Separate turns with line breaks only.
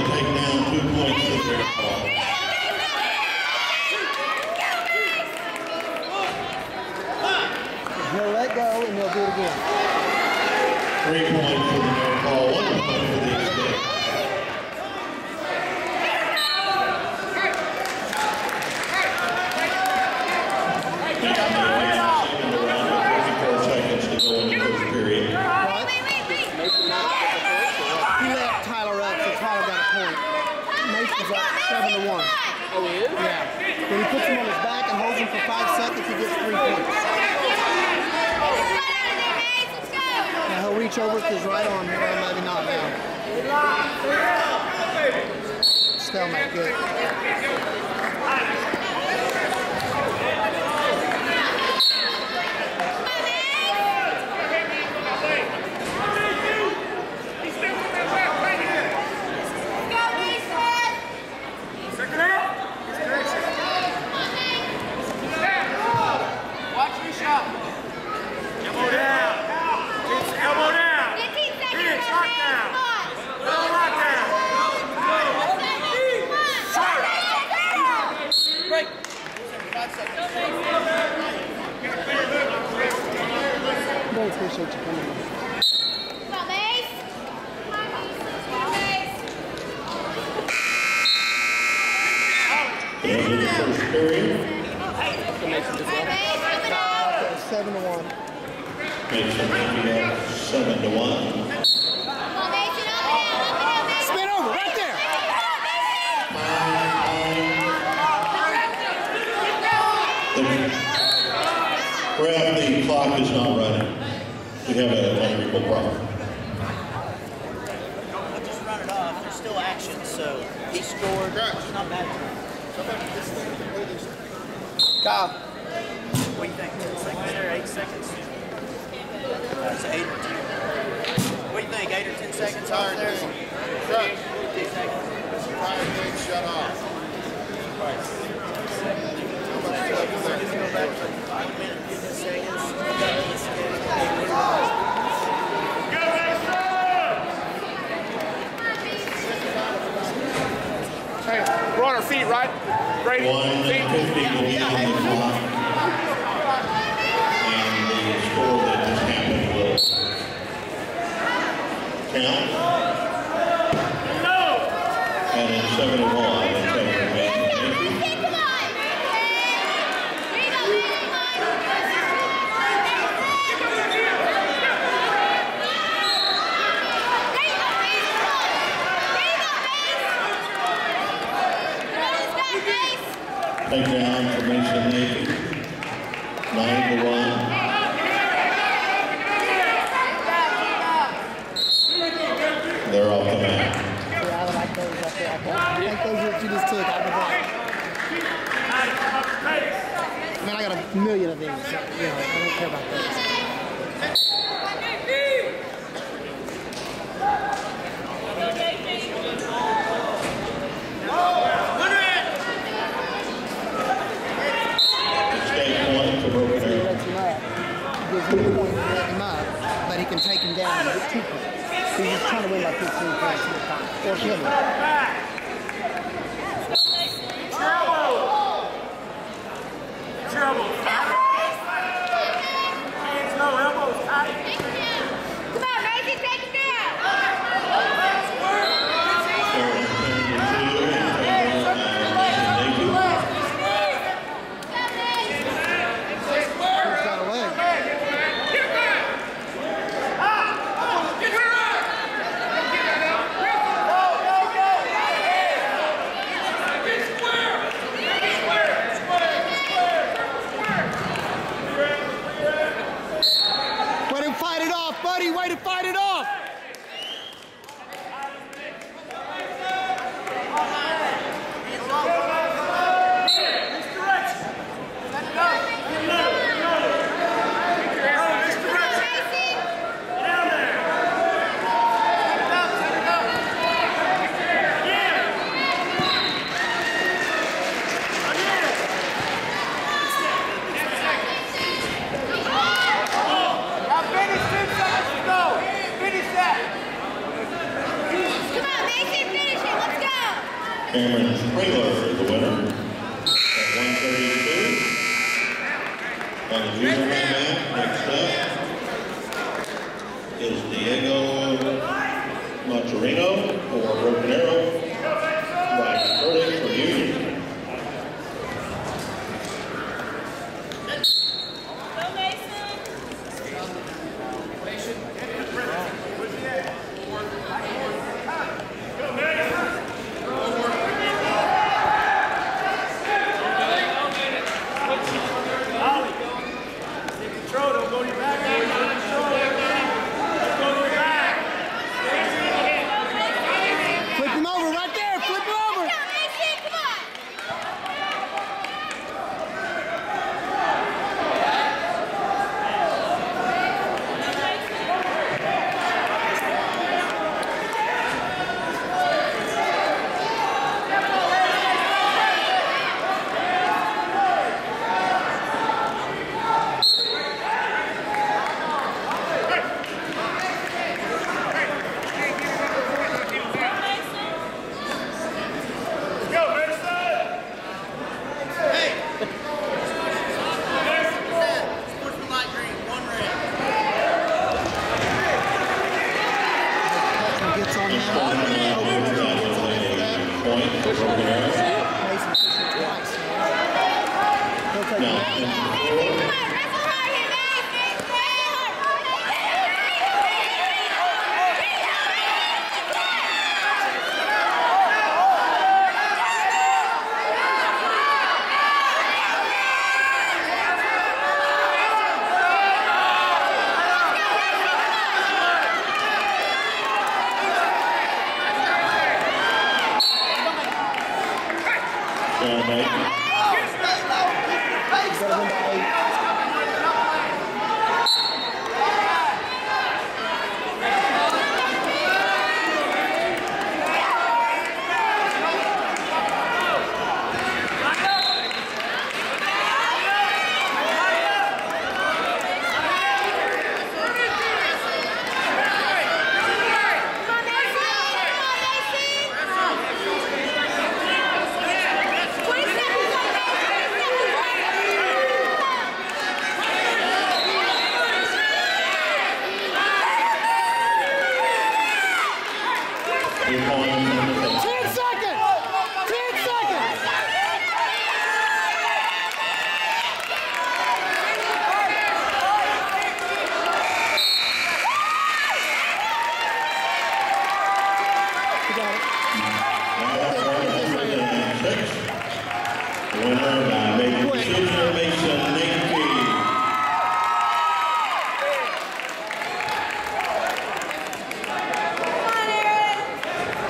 take down 2 points for their call.
He'll let go and he'll do it again.
3 points for the no call, 1 point for the escape. Seconds to go in the first period.
He let Tyler up, so Tyler got a point. Mason's up 7-1.
Oh, he is?
Yeah. When he puts him on his back and holds him for 5 seconds, he gets 3 points. Now he'll reach over with his right arm here, or maybe not now. Stalemate, good. Really appreciate you coming in.
Come on, Mace.
Into the first period.
7-1.
Mason Naifeh up 7-1.
Spin over, right there.
Ref, the clock is not running. We have an electrical problem.
I'll just run it off. There's still action, so he scored. It's not bad.
Kyle.
What do you think? 10 seconds there? 8 seconds? It's 8 or 10. What do you think? 8 or 10 seconds off there? 2 seconds.
Shut off.
Just go back for 5 minutes, 15 seconds.
Hey, we're on our feet, right? Brady?
1:50 will be on the clock. And the score that just happened will count. And it's 7-1 in favor of Mason Naifeh. Takedown for Mason Naifeh, 9-1. They're off the mat.
Yeah, I like those up there. I think those that you just took. I mean, I got a million of these. So, you know, I don't care about those. Gives him a point to let him up, but he can take him down and get 2 points. So he's trying to win by 15 points at a time. Or kill him.
Trouble. Hands low, elbows tight.
Come on, Macy, take it down.
He's got a leg.
Springler is the winner at 132. On the junior man, next up is Diego Maturino for Broken Arrow by verdict for Union. Winner by major decision, Mason